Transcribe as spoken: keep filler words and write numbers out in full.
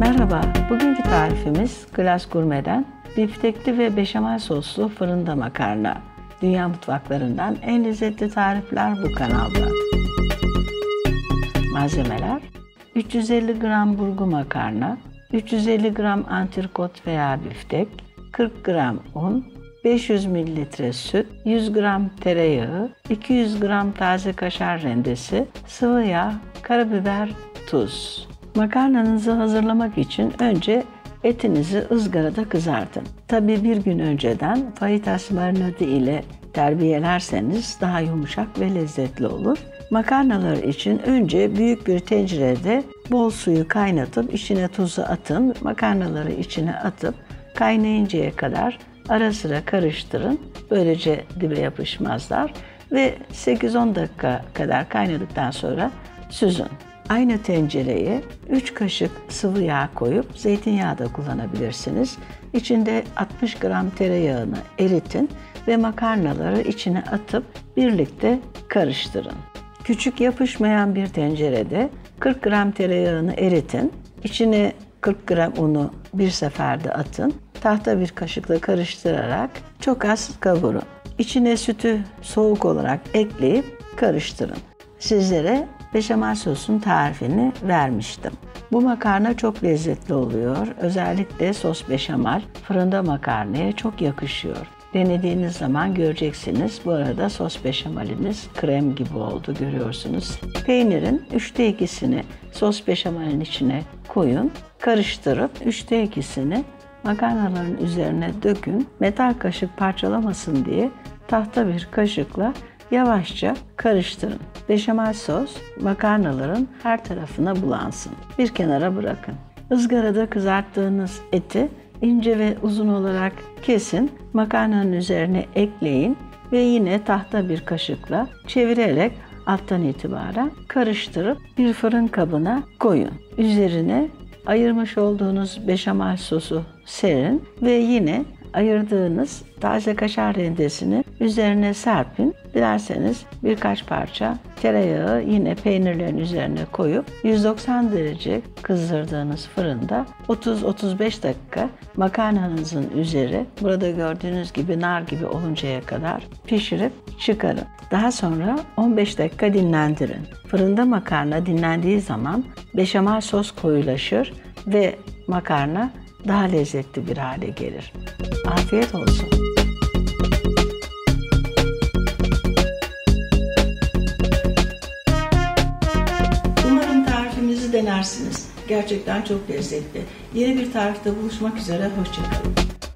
Merhaba, bugünkü tarifimiz Classe Gourmet'den biftekli ve beşamel soslu fırında makarna. Dünya mutfaklarından en lezzetli tarifler bu kanalda. Malzemeler: üç yüz elli gram burgu makarna, üç yüz elli gram antrikot veya biftek, kırk gram un, beş yüz mililitre süt, yüz gram tereyağı, iki yüz gram taze kaşar rendesi, sıvı yağ, karabiber, tuz. Makarnanızı hazırlamak için önce etinizi ızgarada kızartın. Tabii bir gün önceden fajitas marinadı ile terbiyelerseniz daha yumuşak ve lezzetli olur. Makarnalar için önce büyük bir tencerede bol suyu kaynatıp içine tuzu atın. Makarnaları içine atıp kaynayıncaya kadar ara sıra karıştırın. Böylece dibe yapışmazlar ve sekiz on dakika kadar kaynadıktan sonra süzün. Aynı tencereye üç kaşık sıvı yağ koyup zeytinyağı da kullanabilirsiniz. İçinde altmış gram tereyağını eritin ve makarnaları içine atıp birlikte karıştırın. Küçük yapışmayan bir tencerede kırk gram tereyağını eritin. İçine kırk gram unu bir seferde atın. Tahta bir kaşıkla karıştırarak çok az kavurun. İçine sütü soğuk olarak ekleyip karıştırın. Sizlere beşamel sosun tarifini vermiştim. Bu makarna çok lezzetli oluyor. Özellikle sos beşamel fırında makarnaya çok yakışıyor. Denediğiniz zaman göreceksiniz. Bu arada sos beşameliniz krem gibi oldu, görüyorsunuz. Peynirin üçte ikisini sos beşamelin içine koyun. Karıştırıp üçte ikisini makarnaların üzerine dökün. Metal kaşık parçalamasın diye tahta bir kaşıkla yavaşça karıştırın. Beşamel sos makarnaların her tarafına bulansın. Bir kenara bırakın. Izgarada kızarttığınız eti ince ve uzun olarak kesin. Makarnanın üzerine ekleyin ve yine tahta bir kaşıkla çevirerek alttan itibaren karıştırıp bir fırın kabına koyun. Üzerine ayırmış olduğunuz beşamel sosu serin ve yine ayırdığınız taze kaşar rendesini üzerine serpin. Dilerseniz birkaç parça tereyağı yine peynirlerin üzerine koyup yüz doksan derece kızdırdığınız fırında otuz otuz beş dakika makarnanızın üzeri burada gördüğünüz gibi nar gibi oluncaya kadar pişirip çıkarın. Daha sonra on beş dakika dinlendirin. Fırında makarna dinlendiği zaman beşamel sos koyulaşır ve makarna daha lezzetli bir hale gelir. Afiyet olsun. Umarım tarifimizi denersiniz. Gerçekten çok lezzetli. Yeni bir tarifte buluşmak üzere. Hoşça kalın.